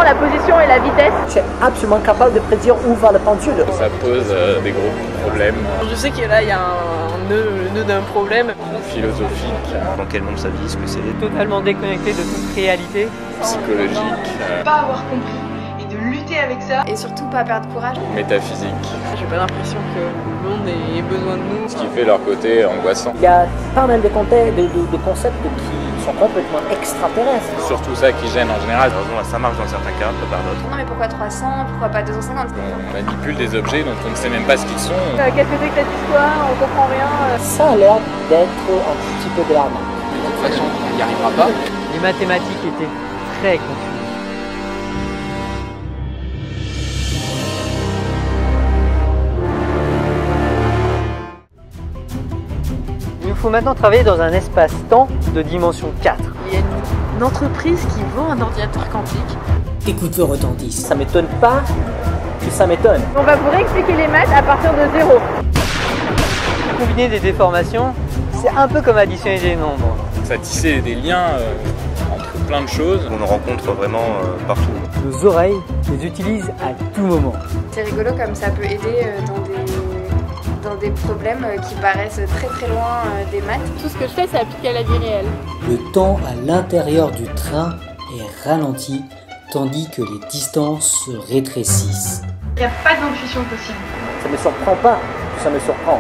la position et la vitesse. C'est absolument capable de prédire où va le pendule. Ça pose des gros problèmes. Je sais que là il y a le nœud d'un problème. Philosophiques, dans quel monde ça vit, ce que c'est. Totalement déconnecté de toute réalité. psychologiques, Pas avoir compris et de lutter avec ça. Et surtout pas perdre courage. métaphysiques. J'ai pas l'impression que le monde ait besoin de nous. Ce qui fait leur côté angoissant. Il y a pas mal de concepts qui sont complètement extraterrestres. Surtout ça qui gêne en général. Heureusement, ça marche dans certains cas, pas par d'autres. Non mais pourquoi 300? Pourquoi pas 250? On manipule des objets dont on ne sait même pas ce qu'ils sont. Qu'est-ce que c'est que cette histoire? On comprend rien. Ça a l'air d'être un petit peu de l'arnaque. De toute façon, on n'y arrivera pas. Les mathématiques étaient très confuses. Il nous faut maintenant travailler dans un espace-temps de dimension 4. Il y a une entreprise qui vend un ordinateur quantique. Écoute le retentis. Ça m'étonne pas que ça m'étonne. On va vous réexpliquer les maths à partir de 0. Combiner des déformations, c'est un peu comme additionner des nombres. Ça tissait des liens entre plein de choses. On en rencontre vraiment partout. Nos oreilles les utilisent à tout moment. C'est rigolo comme ça peut aider dans des problèmes qui paraissent très très loin des maths. Tout ce que je fais, c'est appliqué à la vie réelle. Le temps à l'intérieur du train est ralenti, tandis que les distances se rétrécissent. Il n'y a pas d'intuition possible. Ça me surprend pas, ça me surprend.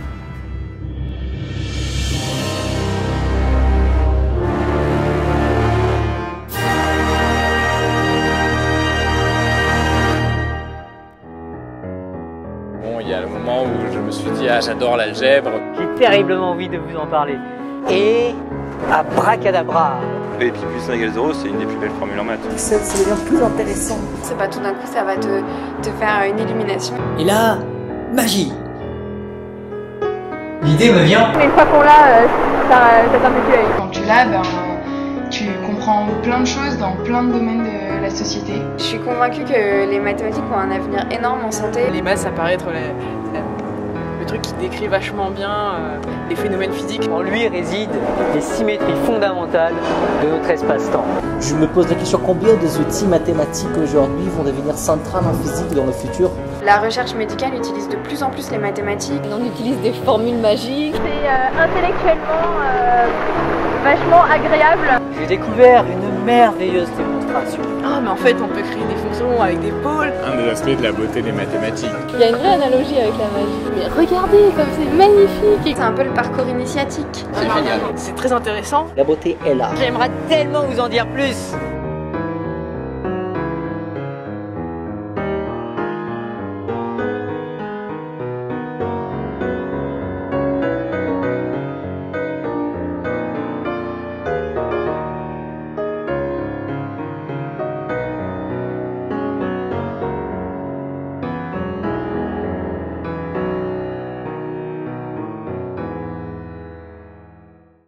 Bon, il y a le moment où je me suis dit, ah, j'adore l'algèbre. J'ai terriblement envie de vous en parler. Et abracadabra. Et puis plus 1 égale 0, c'est une des plus belles formules en maths. Ça devient plus intéressant. C'est pas tout d'un coup ça va te faire une illumination. Et là, magie! L'idée me vient. Mais une fois qu'on l'a, ça t'embête l'œil. Quand tu l'as, tu comprends plein de choses dans plein de domaines de la société. Je suis convaincue que les mathématiques ont un avenir énorme en santé. Les maths, ça paraît être le truc qui décrit vachement bien les phénomènes physiques. En lui résident les symétries fondamentales de notre espace-temps. Je me pose la question, combien des outils mathématiques aujourd'hui vont devenir centrales en physique dans le futur? La recherche médicale utilise de plus en plus les mathématiques. On utilise des formules magiques. C'est intellectuellement vachement agréable. J'ai découvert une merveilleuse démonstration. Ah, mais en fait, on peut créer des fonctions avec des pôles. Un des aspects de la beauté des mathématiques. Il y a une vraie analogie avec la magie. Mais regardez, comme c'est magnifique. C'est un peu le parcours initiatique. C'est génial. C'est très intéressant. La beauté est là. J'aimerais tellement vous en dire plus.